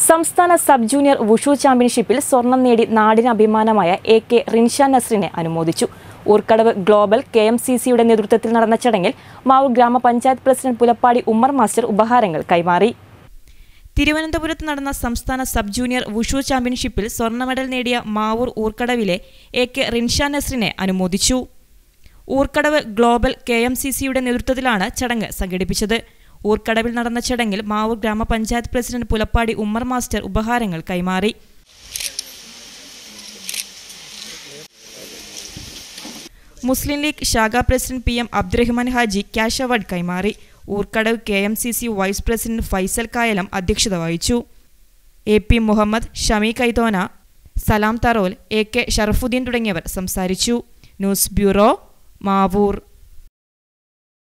സംസ്ഥാന sub junior wushu ചാമ്പ്യൻഷിപ്പിൽ സ്വർണം നേടി നാടിന് അഭിമാനമായ AK റിൻഷാൻ നസ്രിനെ അനുമോദിച്ചു. ഊർക്കടവ് ഗ്ലോബൽ KMCCയുടെ നേതൃത്വത്തിൽ നടന്ന ചടങ്ങിൽ മാവൂർ ഗ്രാമപഞ്ചായത്ത് പ്രസിഡന്റ് പുലപ്പാടി ഉമ്മർ മാസ്റ്റർ ഉപഹാരങ്ങൾ കൈമാറി. തിരുവനന്തപുരത്ത് നടന്ന സംസ്ഥാന സബ് ജൂനിയർ വുഷു ചാമ്പ്യൻഷിപ്പിൽ സ്വർണ്ണ മെഡൽ നേടിയ മാവൂർ ഊർക്കടവിലെ AK റിൻഷാൻ നസ്രിനെ അനുമോദിച്ചു. ഊർക്കടവ് ഗ്ലോബൽ KMCCയുടെ നേതൃത്വത്തിലാണ് ചടങ്ങ് സംഘടിപ്പിച്ചത്. ഊർക്കടവിൽ നടന്ന ചടങ്ങിൽ മാവൂർ ഗ്രാമപഞ്ചായത്ത് പ്രസിഡന്റ് പുലപ്പാടി ഉമ്മർ മാസ്റ്റർ ഉപഹാരങ്ങൾ കൈമാറി. മുസ്ലിം ലീഗ് ശാഖാ president PM Abdurahman Haji cash award കൈമാറി. Urkadavu KMCC vice president Faisal Kayalam അധ്യക്ഷത വഹിച്ചു. AP മുഹമ്മദ്, ഷമി കൈതോന, സലാം തറോൽ, AK ഷറഫുദ്ദീൻ തുടങ്ങിയവർ സംസാരിച്ചു. News bureau, Mavoor.